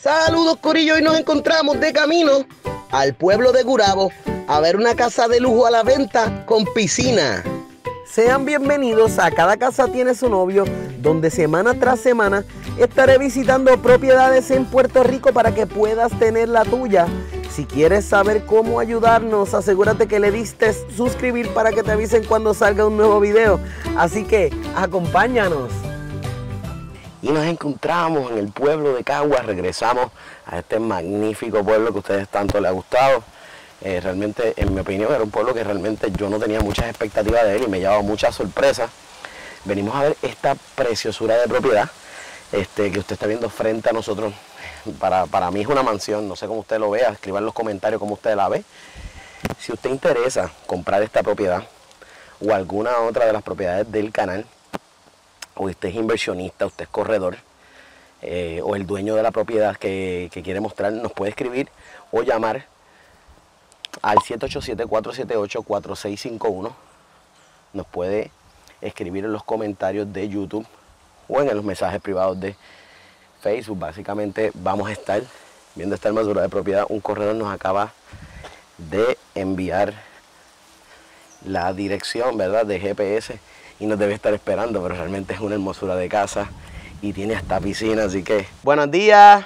Saludos Corillo, y nos encontramos de camino al pueblo de Gurabo a ver una casa de lujo a la venta con piscina. Sean bienvenidos a Cada Casa Tiene Su Novio, donde semana tras semana estaré visitando propiedades en Puerto Rico para que puedas tener la tuya. Si quieres saber cómo ayudarnos, asegúrate que le diste suscribir para que te avisen cuando salga un nuevo video. Así que acompáñanos. Y nos encontramos en el pueblo de Caguas, regresamos a este magnífico pueblo que a ustedes tanto les ha gustado. Realmente, en mi opinión, era un pueblo que realmente yo no tenía muchas expectativas de él y me llevaba muchas sorpresas. Venimos a ver esta preciosura de propiedad que usted está viendo frente a nosotros. Para mí es una mansión, no sé cómo usted lo vea, escriba en los comentarios cómo usted la ve. Si usted interesa comprar esta propiedad o alguna otra de las propiedades del canal, o usted es inversionista, usted es corredor, o el dueño de la propiedad que quiere mostrar, nos puede escribir o llamar al 787-478-4651. Nos puede escribir en los comentarios de YouTube o en los mensajes privados de Facebook. Básicamente vamos a estar viendo esta hermosura de propiedad. Un corredor nos acaba de enviar la dirección, ¿verdad?, de GPS y nos debe estar esperando, pero realmente es una hermosura de casa y tiene hasta piscina, así que... Buenos días.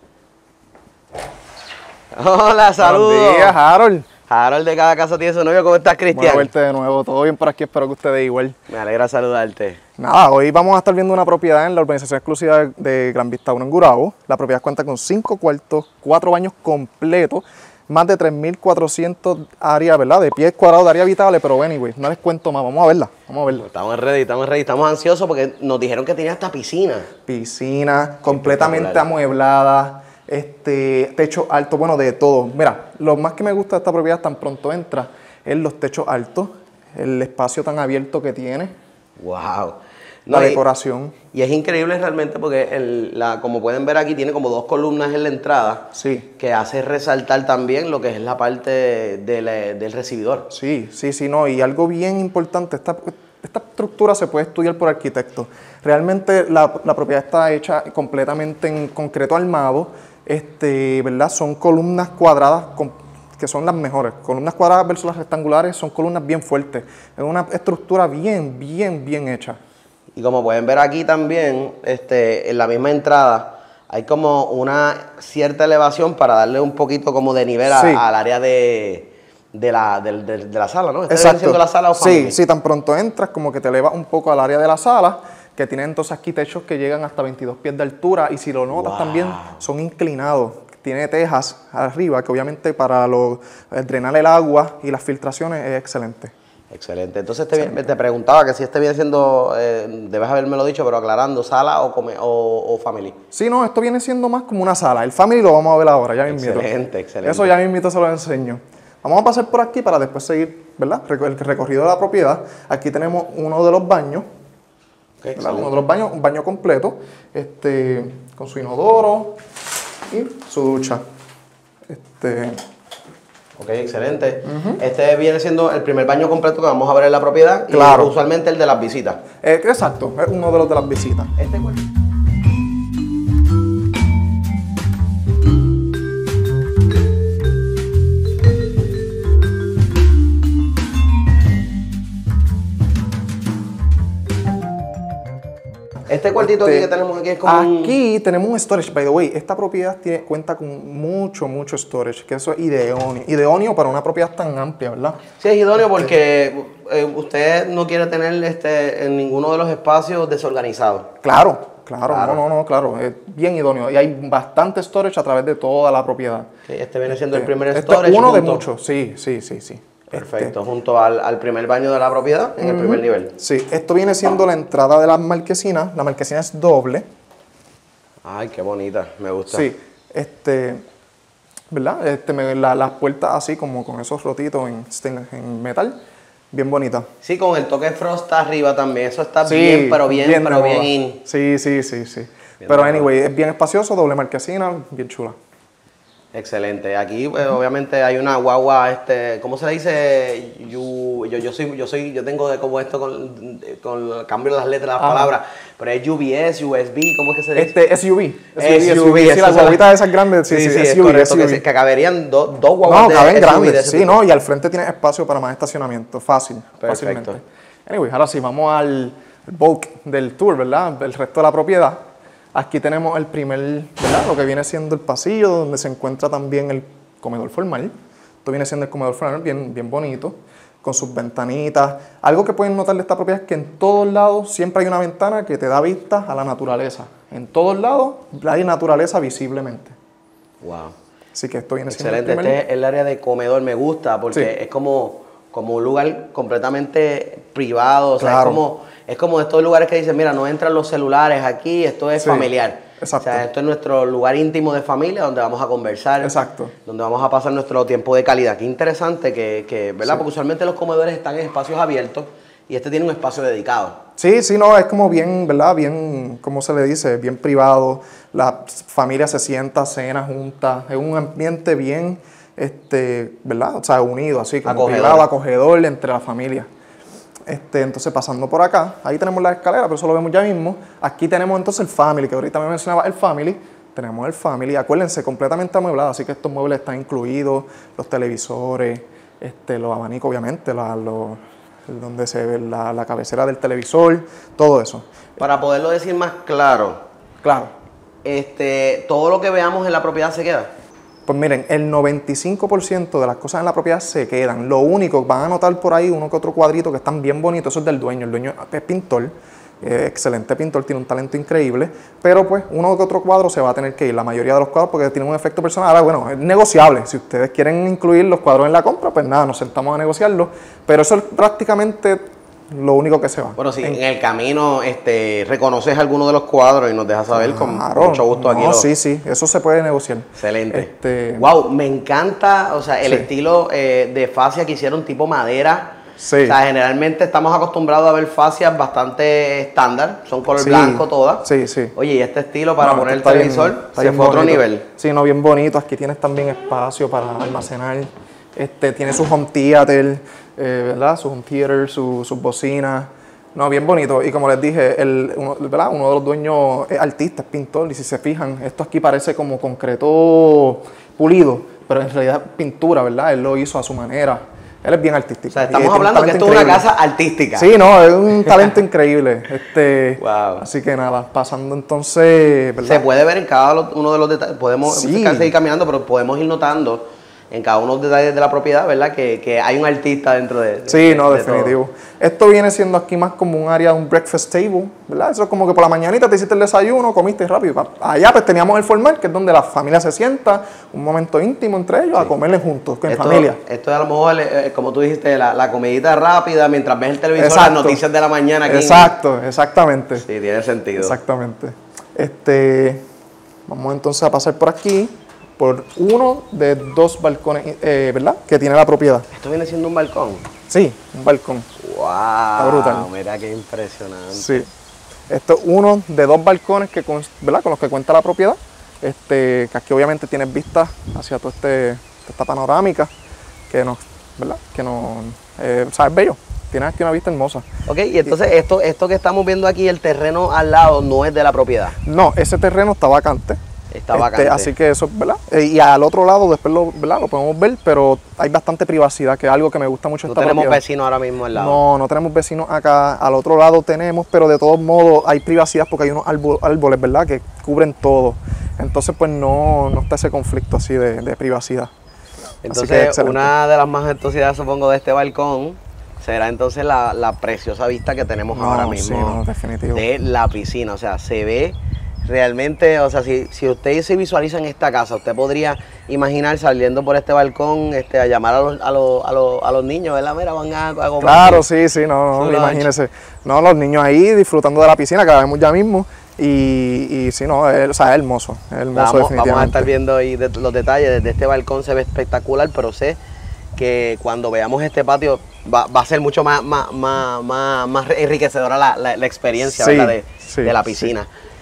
Hola, saludos. Buenos días, Harold. Harold de Cada Casa Tiene Su Novio. ¿Cómo estás, Cristian? Buena verte de nuevo. Todo bien por aquí, espero que ustedes igual. Me alegra saludarte. Nada, hoy vamos a estar viendo una propiedad en la urbanización exclusiva de Gran Vista 1 en Gurabo. La propiedad cuenta con 5 cuartos, 4 baños completos, más de 3.400 áreas, ¿verdad?, de pies cuadrados de área habitable, pero anyway, no les cuento más, vamos a verla, vamos a verla. Estamos ready, estamos ansiosos porque nos dijeron que tenía hasta piscina. Piscina, completamente amueblada, techo alto, bueno, de todo. Mira, lo más que me gusta de esta propiedad tan pronto entra es los techos altos, el espacio tan abierto que tiene. Wow. La decoración. Y es increíble realmente porque, como pueden ver aquí, tiene como 2 columnas en la entrada. Sí. Que hace resaltar también lo que es la parte del recibidor. Sí, no. Y algo bien importante, esta estructura se puede estudiar por arquitectos. Realmente la propiedad está hecha completamente en concreto armado. ¿Verdad? Son columnas cuadradas que son las mejores. Columnas cuadradas versus las rectangulares son columnas bien fuertes. Es una estructura bien hecha. Y como pueden ver aquí también, en la misma entrada, hay como una cierta elevación para darle un poquito como de nivel al área de la sala, ¿no? Exacto. Siendo la sala o family. Sí, tan pronto entras como que te elevas un poco al área de la sala, que tienen entonces aquí techos que llegan hasta 22 pies de altura, y si lo notas también son inclinados. Tiene tejas arriba, que obviamente para drenar el agua y las filtraciones es excelente. Excelente. Entonces te preguntaba que si viene siendo, debes habérmelo dicho, pero aclarando, ¿sala o family? Sí, no, esto viene siendo más como una sala. El family lo vamos a ver ahora, ya mismito. Excelente. Eso ya mismito se lo enseño. Vamos a pasar por aquí para después seguir, ¿verdad?, el recorrido de la propiedad. Aquí tenemos uno de los baños. Uno de los baños, un baño completo, con su inodoro y su ducha. Ok, excelente. Este viene siendo el primer baño completo que vamos a ver en la propiedad. Claro. Y usualmente el de las visitas. Exacto, es uno de los de las visitas. Este cuartito aquí que tenemos aquí es como Aquí tenemos un storage, by the way. Esta propiedad cuenta con mucho storage, que eso es idóneo para una propiedad tan amplia, ¿verdad? Sí, es idóneo porque usted no quiere tener en ninguno de los espacios desorganizado. Claro. Claro, es bien idóneo. Y hay bastante storage a través de toda la propiedad. Sí, este viene siendo el primer storage. Uno de muchos, sí. Perfecto, junto al primer baño de la propiedad, en el primer nivel. Sí, esto viene siendo la entrada de las marquesinas. La marquesina es doble. Ay, qué bonita, me gusta. Sí, ¿verdad? Las puertas así como con esos rotitos en metal, bien bonita. Sí, con el toque de frost arriba también, eso está bien in. Sí. Pero anyway, es bien espacioso, doble marquesina, bien chula. Excelente. Aquí, pues, obviamente, hay una guagua, ¿cómo se le dice? Yo tengo como esto con el cambio de las letras de las palabras, pero es UBS, USB, ¿cómo es que se dice? SUV. SUV, sí, las guaguitas esas grandes, sí, es correcto, SUV. que caberían dos guaguas no, caben de grandes, sí, tipo. ¿no? Y al frente tienes espacio para más estacionamiento, fácilmente. Anyway, ahora sí, vamos al bulk del tour, ¿verdad? El resto de la propiedad. Aquí tenemos el primer, ¿verdad? Lo que viene siendo el pasillo, donde se encuentra también el comedor formal. Esto viene siendo el comedor formal bien bonito, con sus ventanitas. Algo que pueden notar de esta propiedad es que en todos lados siempre hay una ventana que te da vista a la naturaleza. En todos lados hay naturaleza visiblemente. Wow. Así que esto viene siendo excelente. Este es el área de comedor, me gusta, porque es como un lugar completamente privado. O sea, claro. es como estos lugares que dicen, mira, no entran los celulares aquí, esto es familiar. Exacto. O sea, esto es nuestro lugar íntimo de familia donde vamos a conversar. Exacto. Donde vamos a pasar nuestro tiempo de calidad. Qué interesante ¿verdad? Porque usualmente los comedores están en espacios abiertos y este tiene un espacio dedicado. Sí, no, es como bien, ¿verdad? Bien, ¿cómo se le dice? Bien privado. La familia se sienta, cena juntas. Es un ambiente bien, ¿verdad? O sea, unido, así como privado, acogedor entre la familia. Entonces, pasando por acá, ahí tenemos la escalera, pero eso lo vemos ya mismo. Aquí tenemos entonces el family, que ahorita me mencionaba el family. Tenemos el family, acuérdense, completamente amueblado, así que estos muebles están incluidos, los televisores, los abanicos, obviamente, donde se ve la cabecera del televisor, todo eso. Para poderlo decir más claro. Claro. Todo lo que veamos en la propiedad se queda. Pues miren, el 95% de las cosas en la propiedad se quedan. Lo único, van a notar por ahí uno que otro cuadrito que están bien bonitos, eso es del dueño. El dueño es pintor, excelente pintor, tiene un talento increíble, pero pues uno que otro cuadro se va a tener que ir, la mayoría de los cuadros, porque tienen un efecto personal. Ahora, bueno, es negociable. Si ustedes quieren incluir los cuadros en la compra, pues nada, nos sentamos a negociarlo, pero eso es prácticamente lo único que se va. Bueno, si en el camino reconoces alguno de los cuadros y nos dejas saber, con mucho gusto aquí. Sí, eso se puede negociar. Excelente. Wow, me encanta, o sea, el estilo de fascia que hicieron tipo madera. Sí. O sea, generalmente estamos acostumbrados a ver fascias bastante estándar, son color blanco todas. Sí. Oye, y este estilo para poner el televisor se fue a otro nivel. Sí, no, bien bonito. Aquí tienes también espacio para almacenar. Tiene su home theater, ¿verdad? Su home theater, sus bocinas. No, bien bonito. Y como les dije, ¿verdad? Uno de los dueños es artista, es pintor. Y si se fijan, esto aquí parece como concreto pulido, pero en realidad pintura, ¿verdad? Él lo hizo a su manera. Él es bien artístico. O sea, estamos hablando que esto es una casa artística. Sí, no, es un talento increíble. Wow. Así que nada, pasando entonces, ¿verdad? Se puede ver en cada uno de los detalles. Podemos seguir caminando, pero podemos ir notando en cada uno de los detalles de la propiedad, ¿verdad? Que hay un artista dentro de definitivo. Todo. Esto viene siendo aquí más como un área, un breakfast table, ¿verdad? Eso es como que por la mañanita te hiciste el desayuno, comiste rápido. Allá pues teníamos el formal, que es donde la familia se sienta, un momento íntimo entre ellos, a comerle juntos, en familia. Esto es a lo mejor, como tú dijiste, la comidita rápida, mientras ves el televisor, las noticias de la mañana. Aquí Exactamente. Sí, tiene sentido. Exactamente. Vamos entonces a pasar por aquí, por uno de dos balcones, ¿verdad? Que tiene la propiedad. ¿Esto viene siendo un balcón? Sí, un balcón. ¡Wow! Está brutal. Mira qué impresionante. Sí. Esto es uno de dos balcones ¿verdad? Con los que cuenta la propiedad. Que aquí obviamente tienes vista hacia toda esta panorámica que nos, ¿verdad? Que nos, o sea, es bello. Tienes aquí una vista hermosa. Ok, y entonces esto que estamos viendo aquí, el terreno al lado, no es de la propiedad. No, ese terreno está vacante. Está vacante. Así que eso, ¿verdad? Y al otro lado, después ¿verdad? Lo podemos ver, pero hay bastante privacidad, que es algo que me gusta mucho. No tenemos vecinos ahora mismo al lado. No tenemos vecinos acá. Al otro lado tenemos, pero de todos modos hay privacidad porque hay unos árboles, ¿verdad? Que cubren todo. Entonces, pues no está ese conflicto así de privacidad. Entonces, una de las más entusiastas, supongo, de este balcón será entonces la preciosa vista que tenemos ahora mismo de la piscina. O sea, se ve realmente, o sea, si usted se visualiza en esta casa, usted podría imaginar saliendo por este balcón a llamar a los niños, ¿verdad? Mira, van a comer. Claro, sí, imagínese. No, los niños ahí disfrutando de la piscina, que la vemos ya mismo. Y sí, no, o sea, es hermoso definitivamente. Vamos a estar viendo ahí los detalles. Desde este balcón se ve espectacular, pero sé que cuando veamos este patio va a ser mucho más enriquecedora la experiencia, ¿verdad? De la piscina.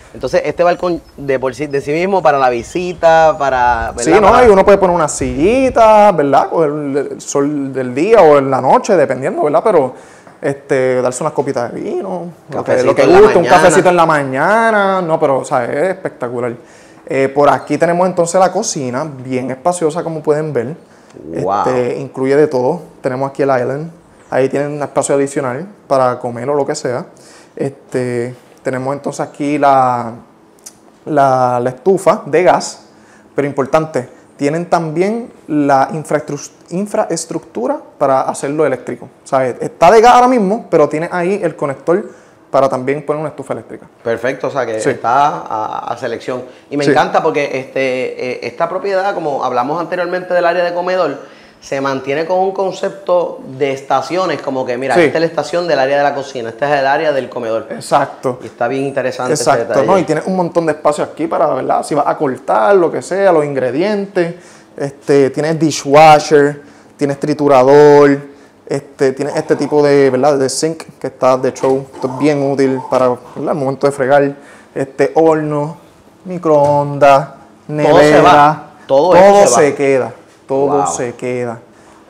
Entonces, este balcón de sí mismo para la visita, para... ¿verdad? Sí, ¿no? Y uno puede poner una sillita, ¿verdad? O el sol del día o en la noche, dependiendo, ¿verdad? Pero darse unas copitas de vino, lo que guste, un cafecito en la mañana. No, pero, o sea, es espectacular. Por aquí tenemos entonces la cocina, bien espaciosa, como pueden ver. Wow. Incluye de todo. Tenemos aquí el island. Ahí tienen un espacio adicional para comer o lo que sea. Tenemos entonces aquí la estufa de gas, pero importante, tienen también la infraestructura para hacerlo eléctrico. O sea, está de gas ahora mismo, pero tiene ahí el conector para también poner una estufa eléctrica. Perfecto, o sea que está a selección. Y me encanta porque esta propiedad, como hablamos anteriormente del área de comedor, se mantiene con un concepto de estaciones, como que mira, esta es la estación del área de la cocina, este es el área del comedor. Exacto. Y está bien interesante. Exacto, ese detalle. ¿no? Y tienes un montón de espacio aquí para, ¿verdad? Si vas a cortar, lo que sea, los ingredientes. Tienes dishwasher, tienes triturador, tienes este tipo de, ¿verdad? De sink que está de show. Esto es bien útil para, ¿verdad? El momento de fregar. Horno, microondas, nevera. Todo se queda. Todo se queda.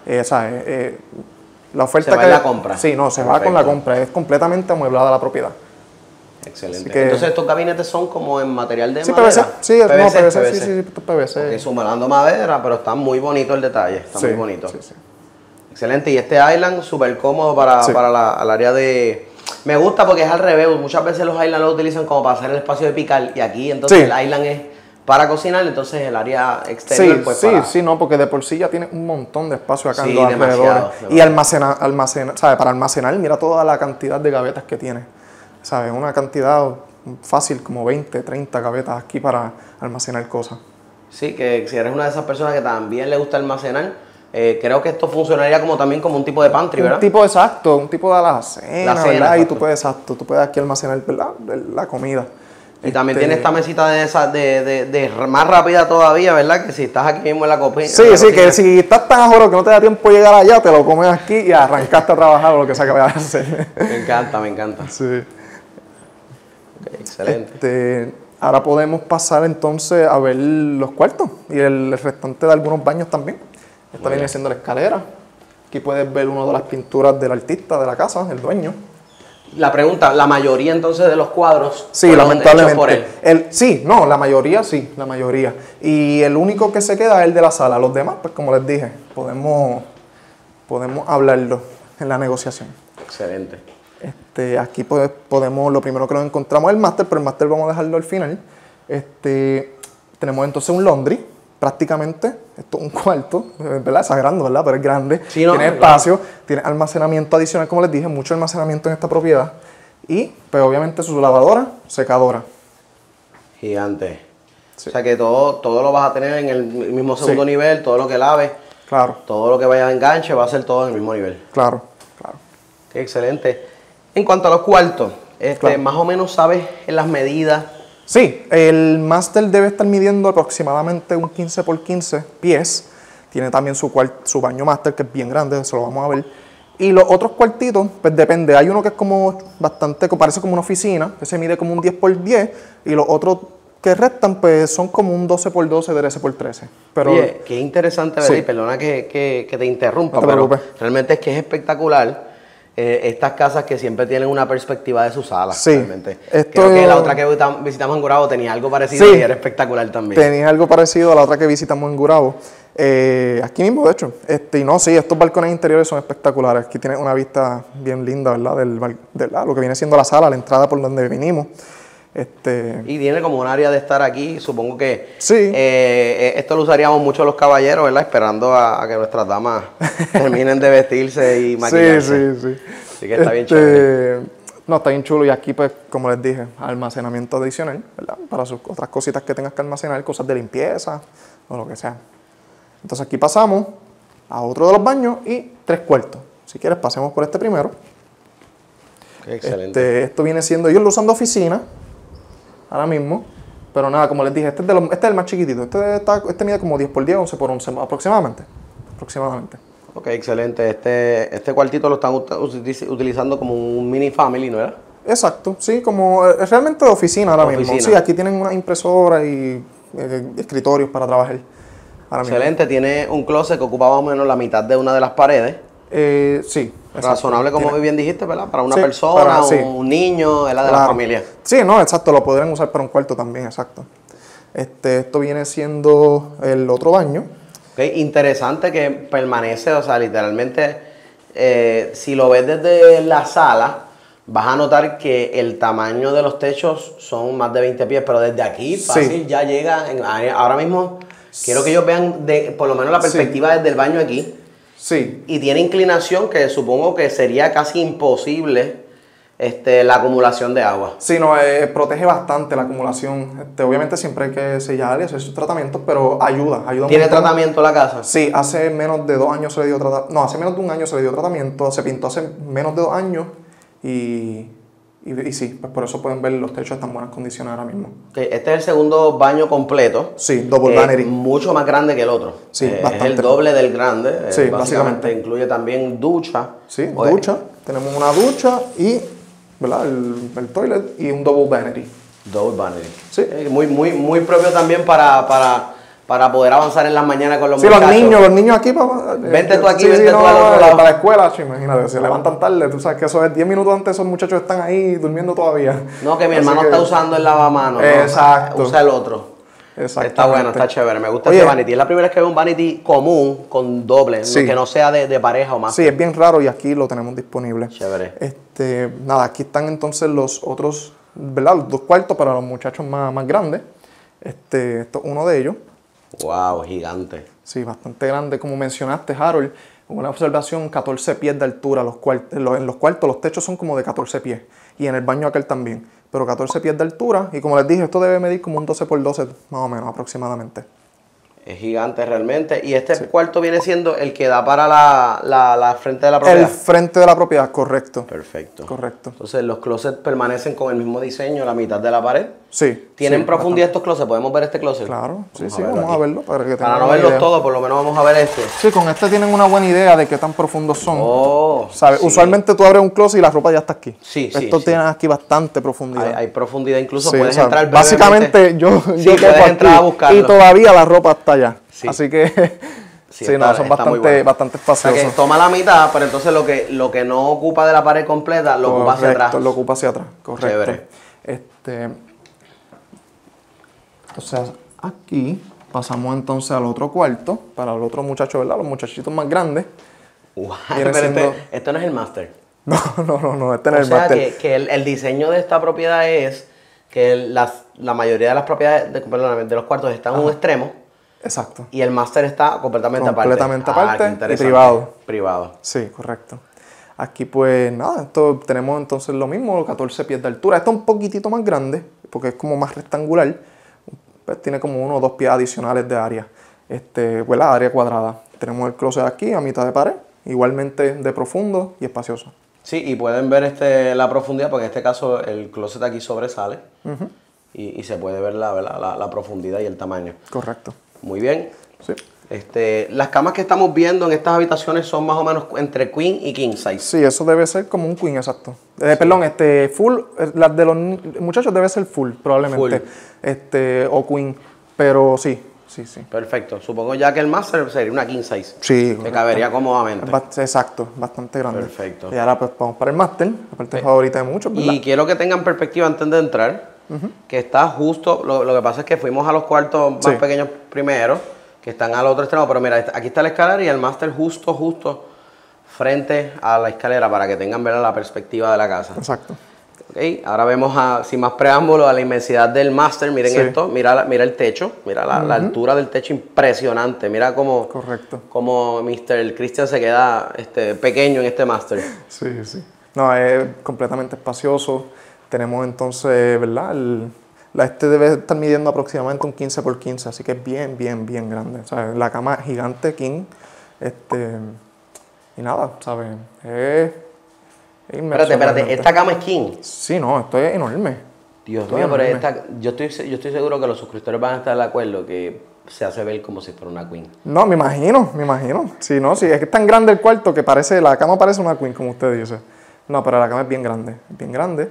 La oferta se va en la compra. Sí, no, se va con la compra. Es completamente amueblada la propiedad. Excelente. Entonces estos gabinetes son como en material de madera. PVC. Sí, PVC. Sí, PVC. Sumando madera, pero está muy bonito el detalle. Está muy bonito. Sí. Excelente. Y este island súper cómodo para el área de... Me gusta porque es al revés. Muchas veces los islands lo utilizan como para hacer el espacio de picar. Y aquí entonces el island es para cocinar, entonces el área exterior sí, no, porque de por sí ya tiene un montón de espacio acá en los alrededores. Y almacenar, ¿sabes? Para almacenar, mira toda la cantidad de gavetas que tiene. ¿Sabes? Una cantidad fácil, como 20, 30 gavetas aquí para almacenar cosas. Sí, que si eres una de esas personas que también le gusta almacenar, creo que esto funcionaría también como un tipo de pantry, ¿verdad? Un tipo de alacena, ¿verdad? Y tú puedes aquí almacenar, ¿verdad? La comida. Y también tiene esta mesita de más rápida todavía, ¿verdad? Que si estás aquí mismo en la cocina. Sí, que si estás tan ajoro que no te da tiempo de llegar allá, te lo comes aquí y arrancaste a trabajar o lo que sea que vayas a hacer. Me encanta. Sí. Okay, excelente. Ahora podemos pasar entonces a ver los cuartos y el restante de algunos baños también. Esta viene siendo la escalera. Aquí puedes ver una de las pinturas del artista de la casa, el dueño. La pregunta, ¿la mayoría entonces de los cuadros? Sí, lamentablemente. Por él? La mayoría. Y el único que se queda es el de la sala. Los demás, pues como les dije, podemos hablarlo en la negociación. Excelente. Aquí podemos, lo primero que nos encontramos es el máster, pero el máster vamos a dejarlo al final. Tenemos entonces un laundry, prácticamente, esto es un cuarto, ¿verdad? Exagerando, ¿verdad? Pero es grande, sí, tiene espacio, tiene almacenamiento adicional, como les dije, mucho almacenamiento en esta propiedad. Y, pues obviamente, su lavadora, secadora. Gigante. Sí. O sea que todo lo vas a tener en el mismo segundo nivel, todo lo que laves, todo lo que vaya a enganche, va a ser todo en el mismo nivel. Claro. Qué excelente. En cuanto a los cuartos, más o menos sabes en las medidas. Sí, el máster debe estar midiendo aproximadamente un 15 por 15 pies. Tiene también su baño máster, que es bien grande, eso lo vamos a ver. Y los otros cuartitos, pues depende. Hay uno que es como parece como una oficina, que se mide como un 10 por 10, y los otros que restan, pues son como un 12 por 12, 13 por 13. Pero, oye, qué interesante, ¿verdad? Sí. Y perdona que te interrumpa, no te pero realmente es que es espectacular. Estas casas que siempre tienen una perspectiva de su sala. Sí. Realmente. Creo que la otra que visitamos en Gurabo tenía algo parecido y era espectacular también. Tenía algo parecido a la otra que visitamos en Gurabo. Aquí mismo, de hecho. Estos balcones interiores son espectaculares. Aquí tienes una vista bien linda, ¿verdad? De lo que viene siendo la sala, la entrada por donde vinimos. Y tiene como un área de estar aquí, supongo que esto lo usaríamos mucho los caballeros, ¿verdad? Esperando a que nuestras damas terminen de vestirse y maquillarse. Sí. Así que está bien chévere. No, está bien chulo y aquí pues, como les dije, almacenamiento adicional, ¿verdad? Para sus otras cositas que tengas que almacenar, cosas de limpieza o lo que sea. Entonces aquí pasamos a otro de los baños y 3 cuartos. Si quieres pasemos por este primero. Qué excelente. Esto viene siendo, ellos lo usan de oficina ahora mismo, pero nada, como les dije, este es el más chiquitito. Este mide como 10 por 10, 11 por 11 aproximadamente. Ok, excelente. Este cuartito lo están utilizando como un mini family, ¿no era? Exacto, sí, como realmente de oficina ahora mismo. Oficina. Sí, aquí tienen una impresora y escritorios para trabajar ahora mismo. Excelente, tiene un closet que ocupa más o menos la mitad de una de las paredes. Sí, exacto. Razonable, como Tiene- bien dijiste, ¿verdad? Para una Sí, persona, para- sí. un niño, es la de la Claro. familia. Sí, no, exacto, lo podrían usar para un cuarto también, exacto. Esto viene siendo el otro baño. Ok, interesante que permanece, o sea, literalmente, si lo ves desde la sala, vas a notar que el tamaño de los techos son más de 20 pies, pero desde aquí fácil Sí. ya llega. Ahora mismo quiero que ellos vean por lo menos la Sí. perspectiva desde el baño aquí. Sí, Y tiene inclinación que supongo que sería casi imposible la acumulación de agua. sí, no, protege bastante la acumulación. Obviamente siempre hay que sellar y hacer sus tratamientos, pero ayuda un ¿Tiene montón. tratamiento la casa? Sí, hace menos de 2 años se le dio tratamiento. No, hace menos de un año se le dio tratamiento. Se pintó hace menos de 2 años y sí, pues por eso pueden ver los techos están en buenas condiciones ahora mismo. Ok, este es el segundo baño completo. Sí, double vanity. Mucho más grande que el otro. Sí, Es bastante. el doble del grande. Sí, Básicamente básicamente. incluye también ducha. Sí, Pues, ducha. Tenemos una ducha y, ¿verdad? El toilet y un double vanity. Double vanity. Sí. Muy propio también para poder avanzar en las mañanas con los Sí, muchachos. los niños aquí para... Vente tú aquí, vente tú al otro lado. Para la escuela, imagínate, se levantan tarde, tú sabes que eso es 10 minutos antes, esos muchachos están ahí durmiendo todavía. No, que mi Así hermano que- está usando el lavamanos. ¿no? Exacto. Usa el otro. Exactamente. Está bueno, está chévere. Me gusta Oye, ese vanity. Es la primera vez que veo un vanity común con doble, Sí. que no sea de pareja o más. Sí, es bien raro y aquí lo tenemos disponible. Chévere. Nada, aquí están entonces los otros, ¿verdad? Los 2 cuartos para los muchachos más grandes. Esto es uno de ellos. Wow, gigante. Sí, bastante grande. Como mencionaste, Harold, una observación, 14 pies de altura. En los cuartos los techos son como de 14 pies. Y en el baño aquel también. Pero 14 pies de altura. Y como les dije, esto debe medir como un 12 por 12 más o menos aproximadamente. Es gigante realmente. Y este cuarto viene siendo el que da para la frente de la propiedad. El frente de la propiedad, correcto. Perfecto. Correcto. Entonces los closets permanecen con el mismo diseño, la mitad de la pared. Sí. ¿Tienen sí, profundidad estos closets? ¿Podemos ver este closet? Claro, sí, Vamos sí, a verlo vamos a aquí. verlo para que Para tengan no una verlos idea. todos, por lo menos vamos a ver este. Sí, con este tienen una buena idea de qué tan profundos son. Oh, ¿Sabes? sí. Usualmente tú abres un closet y la ropa ya está aquí. Sí, sí, Esto sí. tiene aquí bastante profundidad. Hay profundidad, incluso Sí, puedes o sea, entrar básicamente yo Sí, quepo puedes entrar a buscarlo. y todavía la ropa está allá. Sí. Así que Sí, sí, está- no, son está muy bastante, bueno. bastante O sea espaciosos. que toma la mitad, pero entonces lo que no ocupa de la pared completa lo ocupa hacia Correcto, atrás. lo ocupa hacia atrás, correcto. Chévere. O sea, aquí pasamos entonces al otro cuarto, para el otro muchacho, ¿verdad? Los muchachitos más grandes. Guau, Viene pero siendo- esto no es el máster. No, este no O es el sea máster. que el diseño de esta propiedad es que la mayoría de las propiedades, perdóname, de los cuartos están en un extremo Exacto. y el máster está completamente aparte. Completamente aparte qué y interesante. privado. Privado. Sí, correcto. Aquí pues nada, esto tenemos entonces lo mismo, 14 pies de altura. Esto es un poquitito más grande, porque es como más rectangular. Pues tiene como 1 o 2 pies adicionales de área. Pues la área cuadrada. Tenemos el closet aquí a mitad de pared, igualmente de profundo y espacioso. Sí, y pueden ver la profundidad, porque en este caso el closet aquí sobresale y se puede ver la profundidad y el tamaño. Correcto. Muy bien. Sí. Las camas que estamos viendo en estas habitaciones son más o menos entre queen y king size. Sí, eso debe ser como un queen, exacto. Perdón, full, las de los muchachos debe ser full, probablemente. O queen, pero sí. Perfecto. Supongo ya que el master sería una king size. Sí, Que correcto. cabería cómodamente. Exacto, bastante grande. Perfecto. Y ahora pues vamos para el máster, la parte favorita de muchos, ¿verdad? Y quiero que tengan perspectiva antes de entrar, que está justo, lo que pasa es que fuimos a los cuartos más Sí. pequeños primero, que están al otro extremo, pero mira, aquí está la escalera y el máster justo frente a la escalera para que tengan ¿verdad? La perspectiva de la casa. Exacto. Ok, ahora vemos, sin más preámbulo, a la inmensidad del máster. Miren Sí. esto, mira el techo, mira la altura del techo impresionante. Mira cómo, Correcto. cómo Mr. Christian se queda pequeño en este máster. Sí. No, es completamente espacioso. Tenemos entonces, ¿verdad? Este debe estar midiendo aproximadamente un 15 por 15, así que es bien grande. O sea, la cama gigante king. Y nada, ¿sabes? Es inmenso, Espérate, realmente. esta cama es king. Sí, no, esto es enorme. Dios Esto mío, es pero enorme. yo estoy seguro que los suscriptores van a estar de acuerdo que se hace ver como si fuera una queen. No, me imagino. Sí, no, sí, es que es tan grande el cuarto que la cama parece una queen, como usted dice. No, pero la cama es bien grande,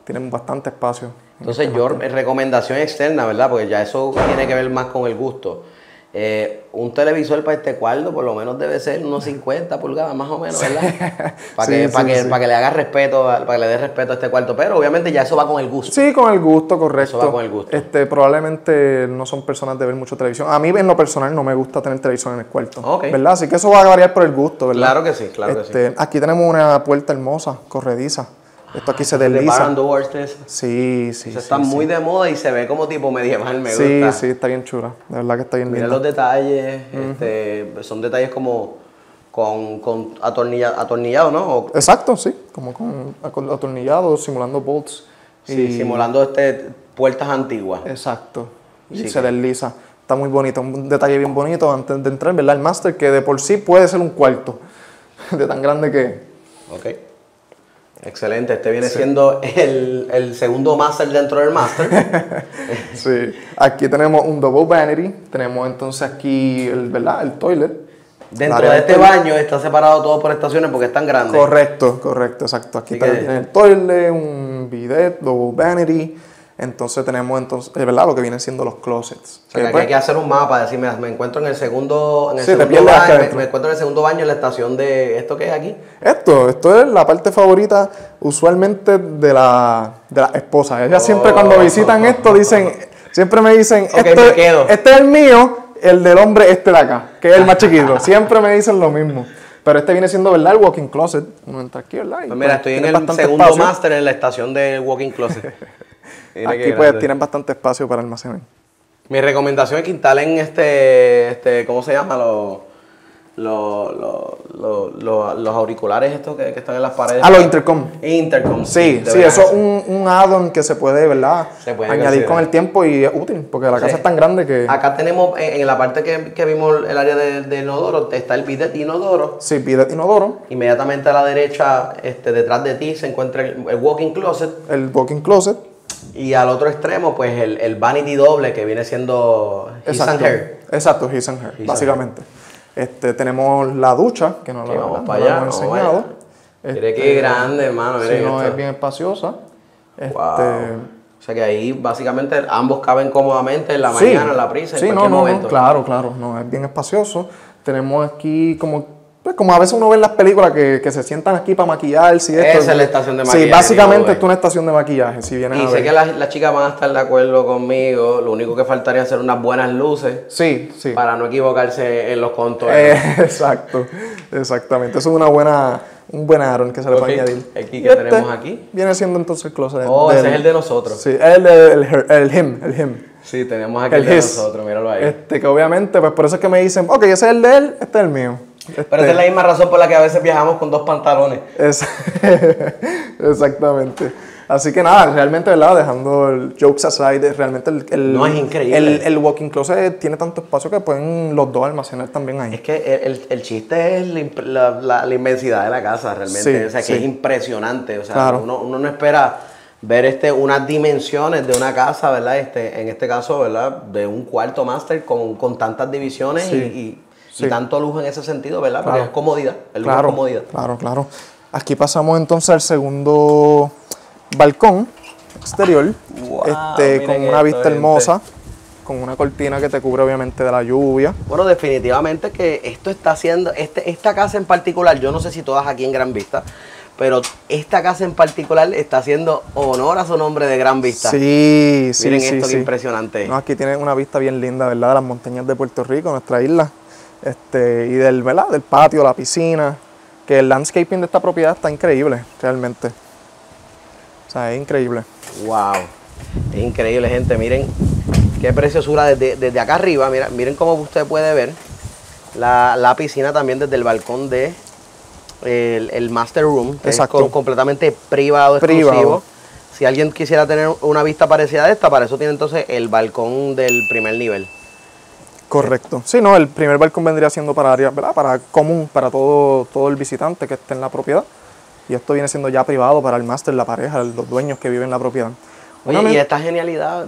tienen bastante espacio. Entonces yo, recomendación externa, ¿verdad? Porque ya eso tiene que ver más con el gusto. Un televisor para este cuarto por lo menos debe ser unos 50 pulgadas más o menos, ¿verdad? Para que le haga respeto, para que le dé respeto a este cuarto. Pero obviamente ya eso va con el gusto. Sí, con el gusto, correcto. Eso va con el gusto. Probablemente no son personas de ver mucho televisión. A mí en lo personal no me gusta tener televisión en el cuarto. Okay. ¿Verdad? Así que eso va a variar por el gusto, ¿verdad? Claro que sí, claro que sí. Aquí tenemos una puerta hermosa, corrediza. Esto aquí se desliza. Sí. Eso está muy de moda y se ve como tipo medieval, me gusta. Sí, está bien chula. De verdad que está bien linda. Mira los detalles, son detalles como con atornillado, ¿no? Exacto, sí. Como con atornillado, simulando bolts. Sí, simulando puertas antiguas. Exacto. Y Sí, se desliza. Está muy bonito, un detalle bien bonito antes de entrar, ¿verdad? El máster, que de por sí puede ser un cuarto, de tan grande que es. Ok. Excelente, este viene siendo el segundo máster dentro del máster. Sí, aquí tenemos un double vanity, tenemos entonces aquí ¿verdad? El toilet. Dentro de este baño está separado todo por estaciones porque es tan grande. Correcto, exacto. Aquí tiene el toilet, un bidet, double vanity. Entonces tenemos ¿verdad? Lo que vienen siendo los closets. O sea, que aquí hay que hacer un mapa, decir, mira, me encuentro en el segundo, me encuentro en el segundo baño en la estación de ¿esto qué es aquí? Esto es la parte favorita usualmente de la esposa. Ellas siempre cuando visitan esto siempre me dicen, este es el mío, el del hombre de acá, que es el más chiquito. Siempre me dicen lo mismo. Pero este viene siendo, ¿verdad? El walk-in closet. Uno entra aquí, ¿verdad? Pues mira, estoy en el segundo máster en la estación del walk-in closet. Aquí pues tienen bastante espacio para almacenar. Mi recomendación es que instalen ¿cómo se llama? Los auriculares estos que están en las paredes. Los intercom. Intercom. Sí, eso es un add-on que se puede, ¿verdad? Añadir con el tiempo y es útil, porque la casa es tan grande que... Acá tenemos, en la parte que vimos el área de inodoro, está el bidet inodoro. Sí, bidet inodoro. Inmediatamente a la derecha, detrás de ti, se encuentra el walk-in closet. El walk-in closet. Y al otro extremo, pues el vanity doble que viene siendo His and Her. Exacto, His and Her, básicamente. Tenemos la ducha, que no la hemos enseñado. Mire qué grande, hermano. Sí, es bien espaciosa. Wow. O sea que ahí básicamente ambos caben cómodamente en la mañana, en la prisa, en cualquier momento. Claro, es bien espacioso. Tenemos aquí como a veces uno ve en las películas que se sientan aquí para maquillarse y esto. Esa es la estación de maquillaje. Sí, básicamente esto es una estación de maquillaje. Si vienes y sé que las chicas van a estar de acuerdo conmigo. Lo único que faltaría es hacer unas buenas luces. Sí. Para no equivocarse en los contornos. Exacto, exactamente. Eso es un buen add-on que se le puede añadir. Aquí que tenemos aquí. Viene siendo entonces el closet. Ese es el de nosotros. Sí, el him. Sí, tenemos aquí el de nosotros, míralo ahí. Que obviamente, pues por eso es que me dicen, ok, ese es el de él, este es el mío. Pero esa es la misma razón por la que a veces viajamos con 2 pantalones. Exactamente. Así que nada, realmente, ¿verdad? Dejando el jokes aside, realmente no, es increíble. El walk-in closet tiene tanto espacio que pueden los dos almacenar también ahí. Es que el chiste es la inmensidad de la casa, realmente. Sí, o sea, que es impresionante. O sea, claro. uno no espera ver unas dimensiones de una casa, ¿verdad? En este caso, ¿verdad? De un cuarto máster con tantas divisiones y tanto lujo en ese sentido, ¿verdad? Porque es comodidad, el lujo es comodidad. Claro. Aquí pasamos entonces al segundo balcón exterior, wow, con una vista hermosa, con una cortina que te cubre obviamente de la lluvia. Bueno, definitivamente que esto está haciendo, esta casa en particular, yo no sé si todas aquí en Gran Vista, pero esta casa en particular está haciendo honor a su nombre de Gran Vista. Sí. Miren esto, qué impresionante. No, aquí tienen una vista bien linda, ¿verdad? De las montañas de Puerto Rico, nuestra isla. Y ¿verdad? Del patio, la piscina, que el landscaping de esta propiedad está increíble, realmente. O sea, es increíble. Wow, es increíble, gente. Miren qué preciosura desde acá arriba. Miren cómo usted puede ver la piscina también desde el balcón de el master room, que exacto, es completamente privado, exclusivo. Si alguien quisiera tener una vista parecida a esta, para eso tiene entonces el balcón del primer nivel. Correcto. Sí, no, el primer balcón vendría siendo para área, ¿verdad? Para común, para todo el visitante que esté en la propiedad. Y esto viene siendo ya privado para el máster, la pareja, los dueños que viven en la propiedad. Oye, y esta genialidad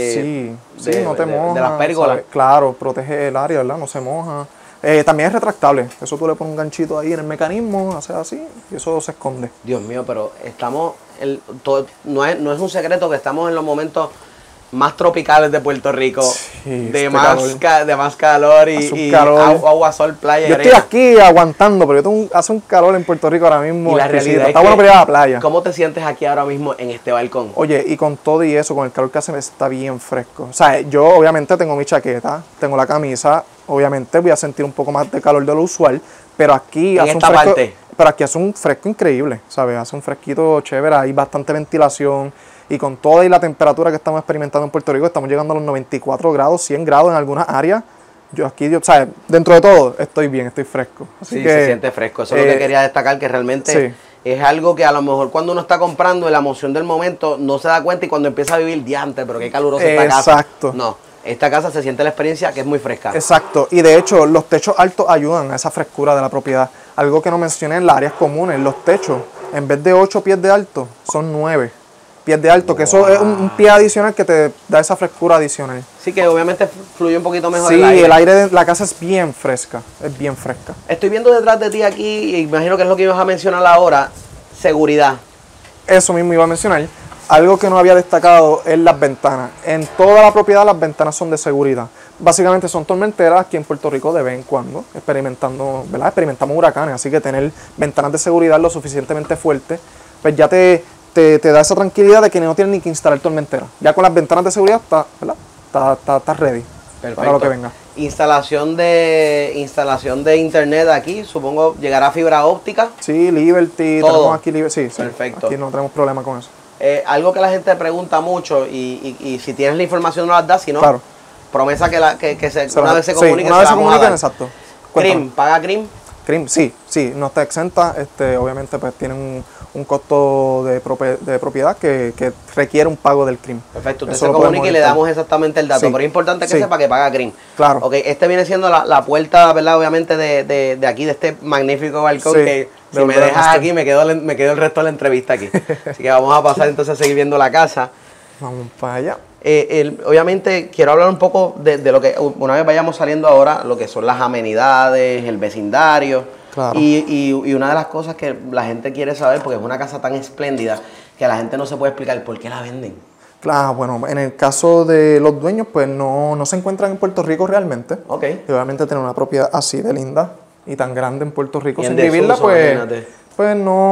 no te moja, de las pérgolas. ¿sabes? Claro, protege el área, ¿verdad? No se moja. También es retractable. Eso tú le pones un ganchito ahí en el mecanismo, haces así, y eso se esconde. Dios mío, pero estamos no es un secreto que estamos en los momentos más tropicales de Puerto Rico, Sí, de más calor y agua, sol, playa. Yo estoy aquí aguantando, pero hace un calor en Puerto Rico ahora mismo. Y la realidad es está bueno para ir a la playa. ¿Cómo te sientes aquí ahora mismo en este balcón? Oye, y con todo y eso, con el calor que hace, está bien fresco. O sea, yo obviamente tengo mi chaqueta, tengo la camisa, obviamente voy a sentir un poco más de calor de lo usual, pero aquí hace un fresco. Pero aquí hace un fresco increíble, ¿sabes? Hace un fresquito chévere, hay bastante ventilación. Y con toda y la temperatura que estamos experimentando en Puerto Rico, estamos llegando a los 94 grados, 100 grados en algunas áreas. ¿Sabes? Dentro de todo, estoy bien, estoy fresco. Así que, se siente fresco. Eso es lo que quería destacar, que realmente es algo que a lo mejor cuando uno está comprando, la emoción del momento, no se da cuenta y cuando empieza a vivir, diante, pero qué caluroso esta casa. Exacto. No, esta casa se siente la experiencia que es muy fresca. Exacto. Y de hecho, los techos altos ayudan a esa frescura de la propiedad. Algo que no mencioné en las áreas comunes, los techos, en vez de 8 pies de alto, son 9 pies de alto, que eso es un pie adicional que te da esa frescura adicional. Sí, que obviamente fluye un poquito mejor el aire. Sí, el aire de la casa es bien fresca, es bien fresca. Estoy viendo detrás de ti aquí, y imagino que es lo que ibas a mencionar ahora, seguridad. Eso mismo iba a mencionar. Algo que no había destacado es las ventanas. En toda la propiedad las ventanas son de seguridad. Básicamente son tormenteras aquí en Puerto Rico de vez en cuando, experimentamos huracanes, así que tener ventanas de seguridad lo suficientemente fuertes, pues ya te da esa tranquilidad de que no tienes ni que instalar tormentera. Ya con las ventanas de seguridad está ready. Perfecto. Para lo que venga. Instalación de internet aquí, supongo llegará fibra óptica. Sí, Liberty, todo. Tenemos aquí Liberty, sí, perfecto. Aquí no tenemos problema con eso. Algo que la gente pregunta mucho y si tienes la información no las das, si no, claro. Promesa que una vez se comuniquen, una vez se comuniquen, exacto. CRIM, ¿paga CRIM? CRIM, sí, no está exenta, obviamente pues tienen un costo de propiedad que requiere un pago del CRIM. Perfecto, usted se comunica y le damos exactamente el dato, pero es importante que sepa que paga CRIM. Claro. Ok, viene siendo la puerta, ¿verdad? Obviamente de aquí, de este magnífico balcón que si me dejas aquí me quedo el resto de la entrevista aquí. Así que vamos a pasar entonces a seguir viendo la casa. Vamos para allá. Obviamente quiero hablar un poco de lo que, una vez vayamos saliendo ahora, lo que son las amenidades, el vecindario. Claro. Y una de las cosas que la gente quiere saber, porque es una casa tan espléndida, que la gente no se puede explicar por qué la venden. Claro, bueno, en el caso de los dueños, pues no se encuentran en Puerto Rico realmente. Ok. Y obviamente tener una propiedad así de linda y tan grande en Puerto Rico sin vivirla, pues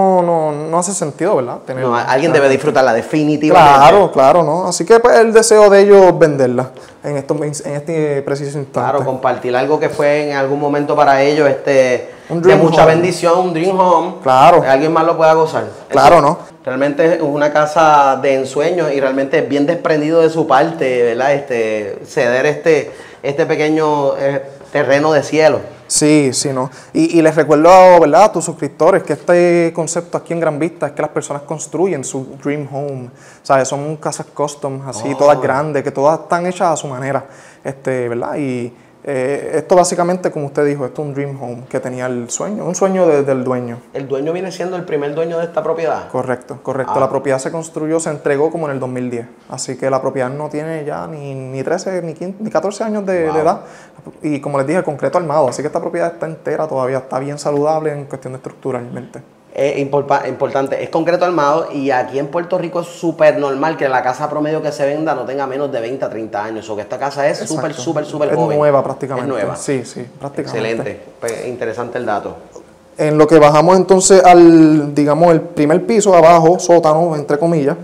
no hace sentido, ¿verdad? Alguien debe disfrutarla definitivamente. Claro, ¿no? Así que pues el deseo de ellos venderla en este preciso instante. Claro, compartir algo que fue en algún momento para ellos de mucha home. Bendición, un dream home. Claro. Que alguien más lo pueda gozar. Claro, ¿no? Realmente es una casa de ensueño y realmente es bien desprendido de su parte, ¿verdad? Ceder este pequeño terreno de cielo. Sí, ¿no? Y les recuerdo, ¿verdad?, a tus suscriptores que este concepto aquí en Gran Vista es que las personas construyen su dream home, ¿sabes? Son casas custom, así, todas grandes, que todas están hechas a su manera, ¿verdad? Y esto básicamente, como usted dijo, esto es un dream home que tenía un sueño del dueño. ¿El dueño viene siendo el primer dueño de esta propiedad? Correcto. La propiedad se entregó como en el 2010, así que la propiedad no tiene ya ni 13, ni 15, ni 14 años de edad. Y como les dije, el concreto armado, así que esta propiedad está entera todavía, está bien saludable en cuestión de estructuralmente. Importante, es concreto armado y aquí en Puerto Rico es súper normal que la casa promedio que se venda no tenga menos de 20 a 30 años, o que esta casa es súper joven. Es nueva prácticamente. Es nueva. Sí, prácticamente. Excelente, pues, interesante el dato. En lo que bajamos entonces al, digamos, el primer piso, abajo, sótano, entre comillas,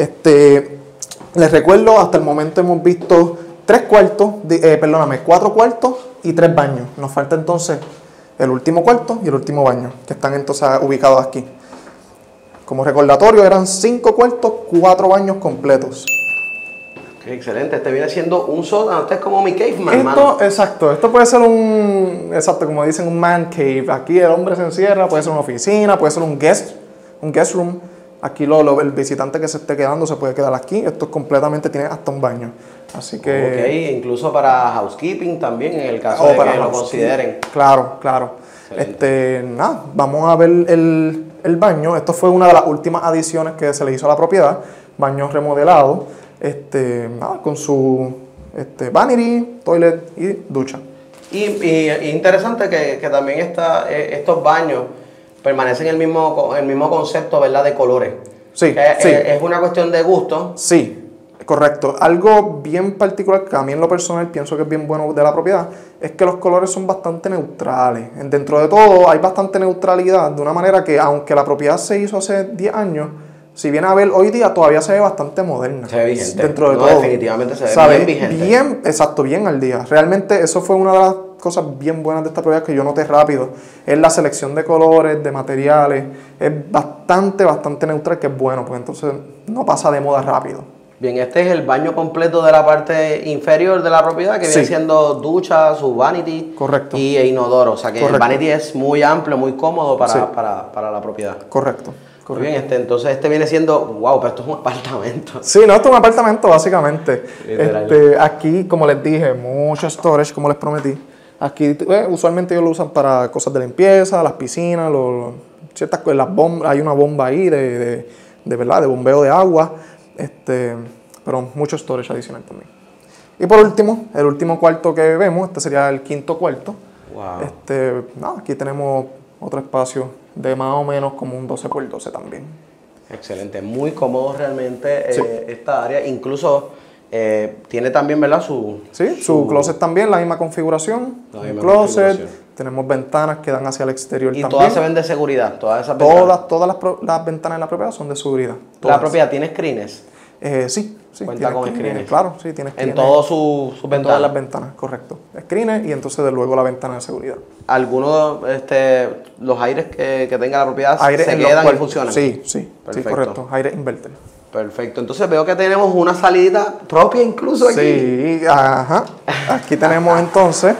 les recuerdo, hasta el momento hemos visto 4 cuartos y 3 baños. Nos falta entonces el último cuarto y el último baño, que están entonces ubicados aquí. Como recordatorio, eran 5 cuartos, 4 baños completos. Excelente, viene siendo un sótano, es como mi caveman, Exacto, esto puede ser como dicen, un man cave. Aquí el hombre se encierra, puede ser una oficina, puede ser un guest room. Aquí el visitante que se esté quedando se puede quedar aquí. Esto completamente tiene hasta un baño. Así que... Ok, incluso para housekeeping también, en el caso de que lo consideren. Claro. Vamos a ver el baño. Esto fue una de las últimas adiciones que se le hizo a la propiedad. Baño remodelado, con su vanity, toilet y ducha. Y interesante que también estos baños permanecen el mismo concepto, ¿verdad?, de colores. Sí, sí. Es una cuestión de gusto. Sí, correcto. Algo bien particular que a mí en lo personal pienso que es bien bueno de la propiedad es que los colores son bastante neutrales. Dentro de todo hay bastante neutralidad, de una manera que aunque la propiedad se hizo hace 10 años, si viene a ver hoy día todavía se ve bastante moderna. Se ve vigente. Dentro de no, todo. definitivamente se ve bien vigente. Bien, exacto, bien al día. Realmente eso fue una de las cosas bien buenas de esta propiedad que yo noté rápido. Es la selección de colores, de materiales. Es bastante neutral, que es bueno, pues entonces no pasa de moda rápido. Bien, este es el baño completo de la parte inferior de la propiedad, que viene siendo ducha, su vanity. Correcto. Y inodoro. O sea que Correcto. el vanity es muy amplio, muy cómodo para, Sí. para la propiedad. Correcto. Muy bien, entonces este viene siendo, wow, pero esto es un apartamento. Sí, no, esto es un apartamento básicamente. Literal. Aquí, como les dije, mucho storage, como les prometí. Aquí usualmente ellos lo usan para cosas de limpieza, las piscinas, ciertas cosas, las bombas, hay una bomba ahí de verdad, de bombeo de agua, pero mucho storage adicional también. Y por último, el último cuarto que vemos, este sería el quinto cuarto. Wow. Aquí tenemos otro espacio de más o menos como un 12 por 12 también. Excelente, muy cómodo realmente Sí. esta área. Incluso tiene también, ¿verdad? Su closet también, la misma configuración. La Un misma closet, configuración. tenemos ventanas que dan hacia el exterior Y también. todas se ven de seguridad, todas esas ventanas. Todas las ventanas en la propiedad son de seguridad. ¿La Todas. propiedad tiene screens? Sí. Cuenta tiene con screeners. Claro, sí, tiene screeners. En todas sus En todas ventanas. las ventanas, correcto. Screeners y entonces de luego la ventana de seguridad. ¿Algunos, los aires que tenga la propiedad Aire se en los quedan y cuartos. funcionan? Sí, Perfecto. correcto. Aire inverter. Perfecto. Entonces veo que tenemos una salida propia incluso aquí. Sí, ajá. Aquí tenemos entonces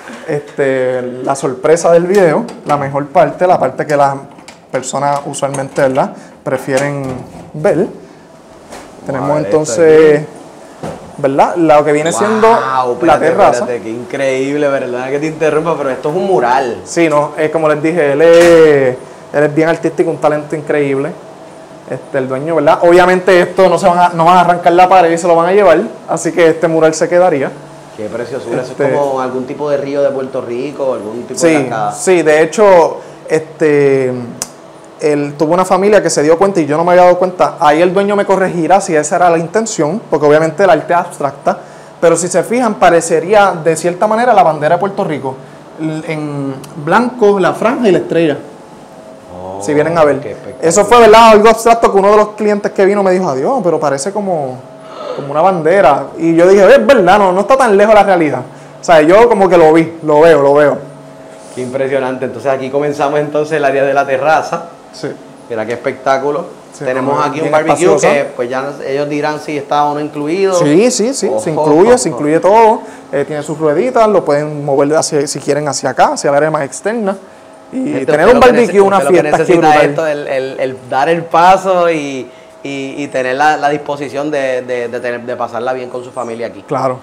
la sorpresa del video, la mejor parte, la parte que las personas usualmente, ¿verdad?, prefieren ver. Tenemos entonces, ¿verdad?, lo que viene siendo la terraza. Espérate, qué increíble, ¿verdad? Que te interrumpa, pero esto es un mural. Sí, no, como les dije, él es bien artístico, un talento increíble. El dueño, ¿verdad? Obviamente esto no van a arrancar la pared y se lo van a llevar, así que este mural se quedaría. Qué preciosura, eso es como algún tipo de río de Puerto Rico, algún tipo de cascada. Sí, de hecho, él tuvo una familia que se dio cuenta y yo no me había dado cuenta. Ahí el dueño me corregirá si esa era la intención, porque obviamente el arte es abstracta, pero si se fijan, parecería de cierta manera la bandera de Puerto Rico. En blanco, la franja y la estrella. Si vienen a ver. Eso fue, ¿verdad?, algo abstracto que uno de los clientes que vino me dijo, adiós, pero parece como una bandera. Y yo dije, es verdad, no está tan lejos de la realidad. O sea, yo como que lo veo. Qué impresionante. Entonces aquí comenzamos entonces el área de la terraza. Sí. Mira qué espectáculo. Sí, tenemos aquí un bien barbecue espaciosa. que pues ya ellos dirán si está o no incluido. Sí, se incluye todo. Tiene sus rueditas, lo pueden mover si quieren hacia acá, hacia el área más externa. Y Entonces, tener un barbecue, una lo que fiesta aquí necesita brutal. esto, el dar el paso y tener la disposición de pasarla bien con su familia aquí. Claro.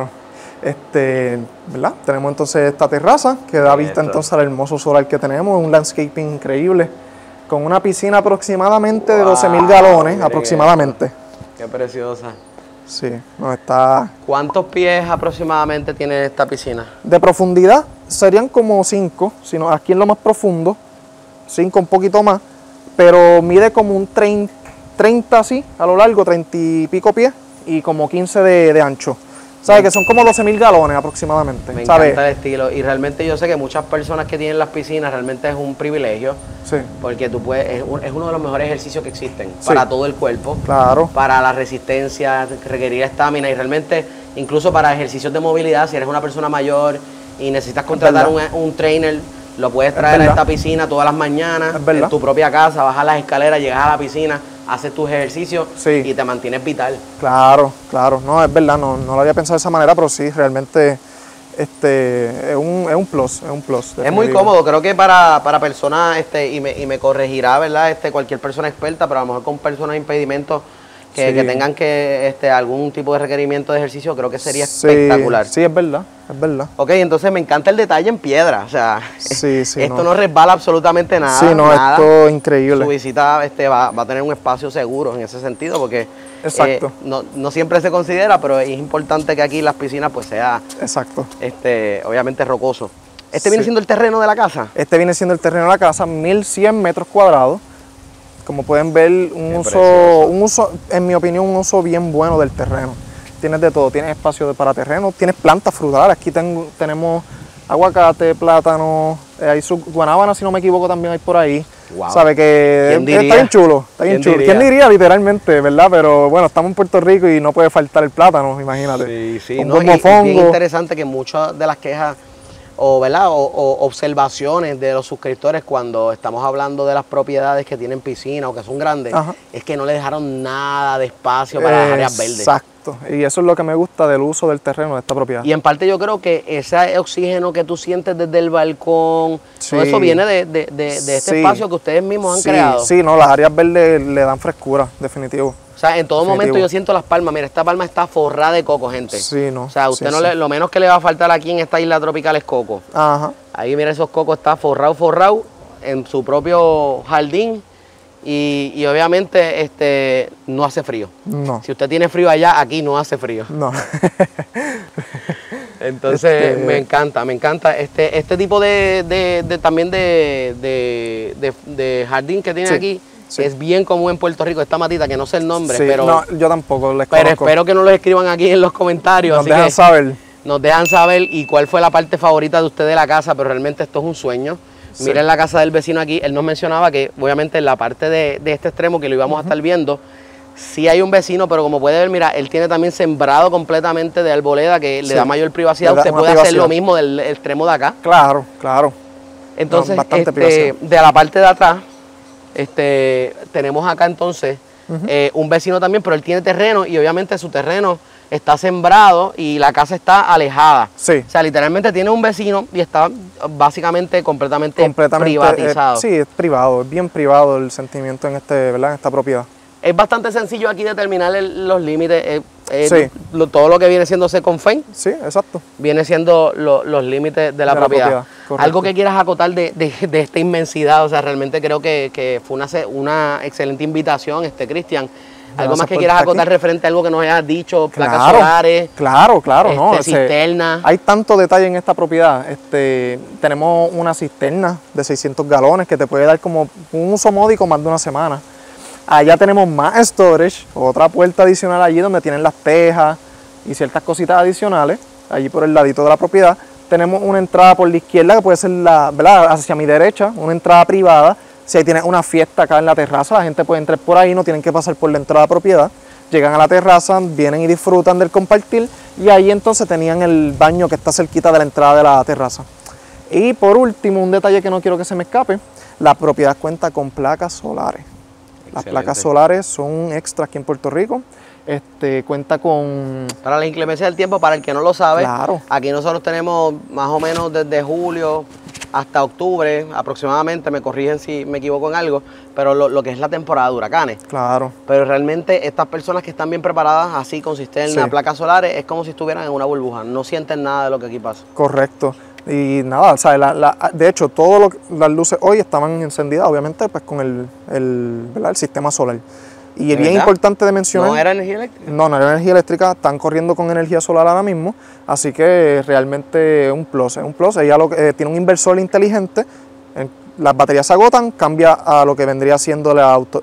¿Verdad? Tenemos entonces esta terraza que da vista entonces al hermoso solar que tenemos, un landscaping increíble, con una piscina aproximadamente de 12.000 galones, miren aproximadamente. Qué preciosa. Sí, no está. ¿Cuántos pies aproximadamente tiene esta piscina? De profundidad serían como 5, sino aquí en lo más profundo, 5 un poquito más, pero mide como un 30 así, a lo largo, 30 y pico pies y como 15 de ancho. ¿Sabes? Que son como 12.000 galones aproximadamente. Me ¿sabes? encanta el estilo y realmente yo sé que muchas personas que tienen las piscinas realmente es un privilegio Sí, porque tú puedes, es uno de los mejores ejercicios que existen para todo el cuerpo, claro. para la resistencia, requerir estamina y realmente incluso para ejercicios de movilidad, si eres una persona mayor y necesitas contratar un trainer, lo puedes traer a esta piscina todas las mañanas en tu propia casa, bajas las escaleras, llegas a la piscina, haces tus ejercicios y te mantienes vital. Claro, no, es verdad, no lo había pensado de esa manera, pero sí, realmente es un plus. Es muy cómodo, creo que para personas, y me corregirá, ¿verdad? Cualquier persona experta, pero a lo mejor con personas impedimentos que tengan algún tipo de requerimiento de ejercicio, creo que sería espectacular. Sí, es verdad. Ok, entonces me encanta el detalle en piedra, o sea, esto no resbala absolutamente nada. Sí, no, nada. esto es increíble. Su visita va a tener un espacio seguro en ese sentido, porque no siempre se considera, pero es importante que aquí las piscinas pues sea obviamente rocoso. ¿Viene siendo el terreno de la casa? Este viene siendo el terreno de la casa, 1.100 metros cuadrados. Como pueden ver, un uso, en mi opinión, un uso bien bueno del terreno. Tienes de todo, tienes espacio para terreno, tienes plantas frutales. Aquí tenemos aguacate, plátano, hay guanábana, si no me equivoco, también hay por ahí. Wow. Sabe que está bien chulo, está bien chulo. ¿Quién diría literalmente, verdad? Pero bueno, estamos en Puerto Rico y no puede faltar el plátano, imagínate. Sí, sí. Un No, y mofongo. bien interesante que muchas de las quejas ¿verdad? O observaciones de los suscriptores cuando estamos hablando de las propiedades que tienen piscina o que son grandes, Ajá. es que no le dejaron nada de espacio para las áreas verdes. Exacto, y eso es lo que me gusta del uso del terreno de esta propiedad. Y en parte yo creo que ese oxígeno que tú sientes desde el balcón, Sí. todo eso viene de este Sí. espacio que ustedes mismos han creado. Sí, no, las áreas verdes le dan frescura, definitivo. O sea, en todo Definitivo. momento yo siento las palmas. Mira, esta palma está forrada de coco, gente. Sí, no. O sea, usted sí, no sí. lo menos que le va a faltar aquí en esta isla tropical es coco. Ajá. Ahí mira, esos cocos está forrado en su propio jardín y obviamente no hace frío. No. Si usted tiene frío allá, aquí no hace frío. No. Entonces me encanta este tipo también de jardín que tiene Sí, aquí. sí. Es bien común en Puerto Rico, esta matita, que no sé el nombre, Sí, pero, no, yo tampoco les pero conozco. espero que nos lo escriban aquí en los comentarios. Nos así dejan que saber. nos dejan saber y cuál fue la parte favorita de usted de la casa, pero realmente esto es un sueño. Sí. Miren la casa del vecino aquí, él nos mencionaba que obviamente en la parte de este extremo que lo íbamos a estar viendo, sí hay un vecino, pero como puede ver, mira, él tiene también sembrado completamente de arboleda que le Sí. da mayor privacidad. Le da Usted una puede hacer privacidad. lo mismo del extremo de acá. Claro, claro. Entonces, bastante privacidad. de la parte de atrás, tenemos acá entonces un vecino también, pero él tiene terreno y obviamente su terreno está sembrado y la casa está alejada. Sí. O sea, literalmente tiene un vecino y está básicamente completamente privatizado. Sí, es privado, es bien privado el sentimiento en ¿verdad? En esta propiedad. Es bastante sencillo aquí determinar los límites. Sí. Todo lo que viene siendo Second Fence Sí, exacto. viene siendo los límites de la propiedad. Correcto. Algo que quieras acotar de esta inmensidad, o sea, realmente creo que fue una excelente invitación, Cristian. Algo Gracias más que por quieras estar acotar aquí. referente a algo que nos hayas dicho, placas Claro, solares, Claro, no. cisterna. Hay tanto detalle en esta propiedad. Tenemos una cisterna de 600 galones que te puede dar como un uso módico más de una semana. Allá tenemos más storage, otra puerta adicional allí donde tienen las tejas y ciertas cositas adicionales. Allí por el ladito de la propiedad tenemos una entrada por la izquierda que puede ser ¿verdad? Hacia mi derecha, una entrada privada. Si ahí tienes una fiesta acá en la terraza, la gente puede entrar por ahí, no tienen que pasar por la entrada de propiedad. Llegan a la terraza, vienen y disfrutan del compartir y ahí entonces tenían el baño que está cerquita de la entrada de la terraza. Y por último, un detalle que no quiero que se me escape, la propiedad cuenta con placas solares. Las placas solares son extras aquí en Puerto Rico. Cuenta con... Para la inclemencia del tiempo, para el que no lo sabe, Claro. aquí nosotros tenemos más o menos desde julio hasta octubre aproximadamente, me corrigen si me equivoco en algo, pero lo que es la temporada de huracanes. Claro. Pero realmente estas personas que están bien preparadas, así con cisterna, Sí. placas solares, es como si estuvieran en una burbuja, no sienten nada de lo que aquí pasa. Correcto. Y nada, o sea, de hecho, todas las luces hoy estaban encendidas, obviamente, pues con ¿verdad? El sistema solar. Y es bien verdad? importante de mencionar... ¿No era energía eléctrica? No era energía eléctrica, están corriendo con energía solar ahora mismo, así que realmente es un plus. Ella tiene un inversor inteligente, las baterías se agotan, cambia a lo que vendría siendo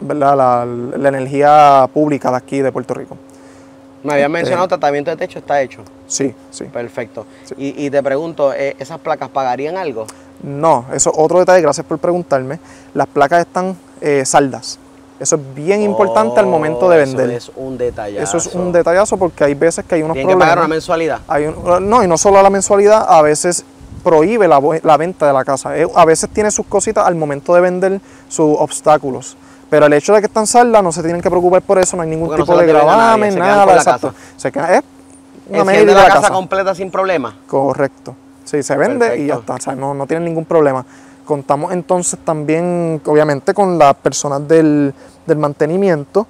la energía pública de aquí, de Puerto Rico. Me habían mencionado tratamiento de techo, está hecho. Sí. Perfecto. Sí. Y te pregunto, ¿esas placas pagarían algo? No, eso es otro detalle, gracias por preguntarme. Las placas están saldas. Eso es bien importante al momento de vender. Eso es un detallazo. Eso es un detallazo porque hay veces que hay unos Tienen que problemas. pagar una mensualidad. No, y no solo la mensualidad, a veces prohíbe la venta de la casa. A veces tiene sus cositas al momento de vender, sus obstáculos. Pero el hecho de que están saldas, no se tienen que preocupar por eso, no hay ningún Porque tipo no se de las deben a nadie, gravamen, se quedan nada, con la exacto. casa. Se queda, es una Enciende medida la de la casa completa sin problema. Correcto. Sí, se vende y ya Perfecto. está, o sea, no tienen ningún problema. Contamos entonces también, obviamente, con las personas del mantenimiento,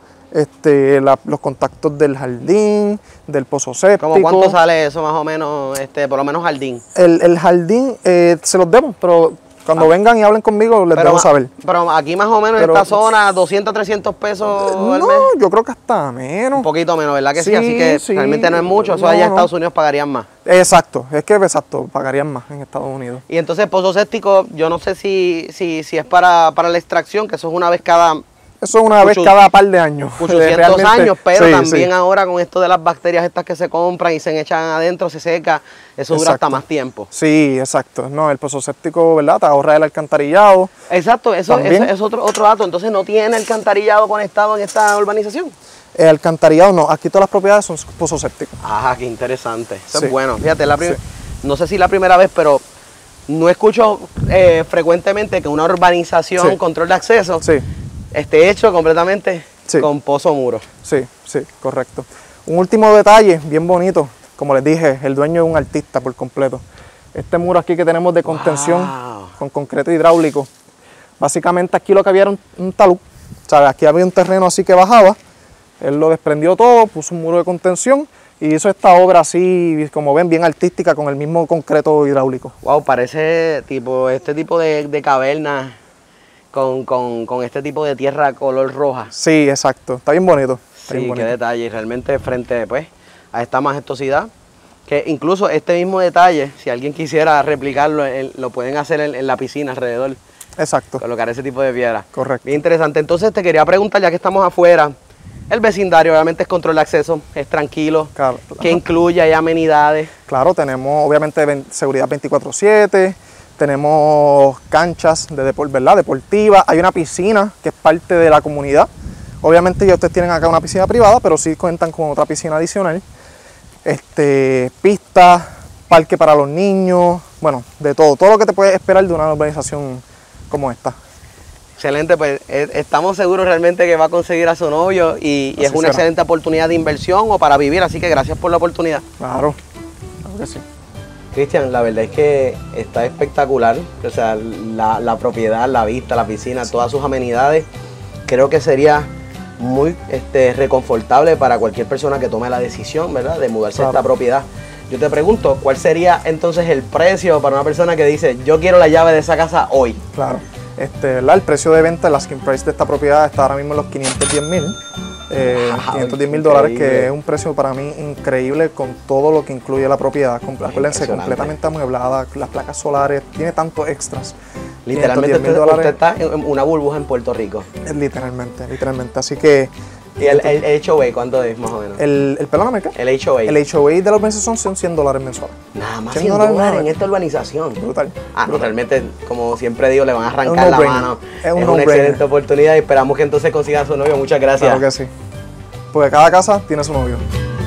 los contactos del jardín, del pozo séptico. ¿Cómo cuánto sale eso más o menos, por lo menos jardín? El jardín se los debo, pero cuando vengan y hablen conmigo les debo saber. Pero aquí más o menos en esta zona, 200, 300 pesos al mes. No, yo creo que hasta menos. Un poquito menos, ¿verdad que sí? Sí, Así que sí. realmente no es mucho. Eso No, allá en no. Estados Unidos pagarían más. Exacto, pagarían más en Estados Unidos. Y entonces pozo séptico, yo no sé si es para la extracción, que eso es una vez cada Eso es una vez cada par de años. 800 años, pero también ahora con esto de las bacterias estas que se compran y se echan adentro, se seca, eso dura hasta más tiempo. Sí, exacto. No, el pozo séptico, ¿verdad? Te ahorra el alcantarillado. Exacto, eso es otro dato. Entonces, ¿no tiene alcantarillado conectado en esta urbanización? El alcantarillado no, aquí todas las propiedades son pozos sépticos. Ajá, qué interesante. Eso es bueno. Fíjate, no sé si la primera vez, pero no escucho frecuentemente que una urbanización, control de acceso, esté hecho completamente con pozo muro. Sí, sí, correcto. Un último detalle bien bonito, como les dije, el dueño es un artista por completo. Este muro aquí que tenemos de contención con concreto hidráulico, básicamente aquí lo que había era un talud, ¿sabes? Aquí había un terreno así que bajaba, él lo desprendió todo, puso un muro de contención y hizo esta obra así, como ven, bien artística con el mismo concreto hidráulico. Wow, parece este tipo de caverna con este tipo de tierra color roja. Sí, exacto. Está bien bonito. Sí, qué detalle. Y realmente frente pues, a esta majestuosidad, que incluso este mismo detalle, si alguien quisiera replicarlo, lo pueden hacer en la piscina alrededor. Exacto. Colocar ese tipo de piedra. Correcto. Bien interesante. Entonces te quería preguntar, ya que estamos afuera, el vecindario obviamente es control de acceso, es tranquilo. Claro. ¿Qué incluye? ¿Hay amenidades? Claro, tenemos obviamente seguridad 24/7. Tenemos canchas ¿verdad? Deportivas, hay una piscina que es parte de la comunidad. Obviamente ya ustedes tienen acá una piscina privada, pero sí cuentan con otra piscina adicional. Pistas, parque para los niños, bueno, de todo lo que te puedes esperar de una urbanización como esta. Excelente, pues estamos seguros realmente que va a conseguir a su novio y es una excelente oportunidad de inversión o para vivir, así que gracias por la oportunidad. Claro que sí. Cristian, la verdad es que está espectacular, o sea, la propiedad, la vista, la piscina, todas sus amenidades, creo que sería muy reconfortable para cualquier persona que tome la decisión, ¿verdad?, de mudarse a esta propiedad. Yo te pregunto, ¿cuál sería entonces el precio para una persona que dice, yo quiero la llave de esa casa hoy? Claro, ¿verdad? El precio de venta, el asking price de esta propiedad está ahora mismo en los $510,000. $510,000, que es un precio para mí increíble con todo lo que incluye la propiedad. Acuérdense, completamente amueblada, las placas solares, tiene tantos extras. Literalmente usted está en una burbuja en Puerto Rico. Literalmente. Así que... ¿Y el HOA cuánto es más o menos? Perdóname, ¿qué? El HOA. El HOA de la urbanización son $100 mensuales. Nada más $100 en esta urbanización. Brutal. Realmente, como siempre digo, le van a arrancar la mano. Es una excelente oportunidad y esperamos que entonces consiga a su novio. Muchas gracias. Claro que sí. Porque cada casa tiene su novio.